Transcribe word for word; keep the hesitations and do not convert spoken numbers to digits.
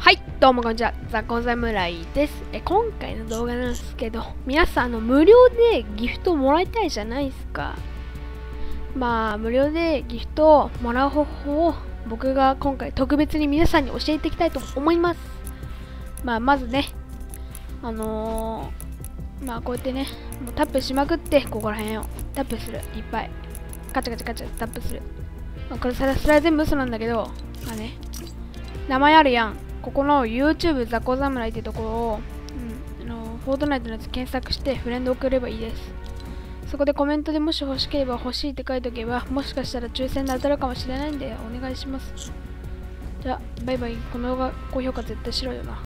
はい、どうもこんにちは、ザコ侍です。え今回の動画なんですけど、皆さんあの無料でギフトもらいたいじゃないですか。まあ、無料でギフトをもらう方法を僕が今回特別に皆さんに教えていきたいと思います。まあ、まずね、あのー、まあこうやってね、もうタップしまくって、ここら辺をタップする。いっぱい。カチャカチャカチャタップする。まあ、これそれは全部嘘なんだけど、まあね、名前あるやん。ここの YouTube ザコ侍ってところを、うん、あのフォートナイトのやつ検索してフレンド送ればいいです。そこでコメントでもし欲しければ欲しいって書いておけば、もしかしたら抽選で当たるかもしれないんでお願いします。じゃあ、バイバイ。この動画高評価絶対しろよな。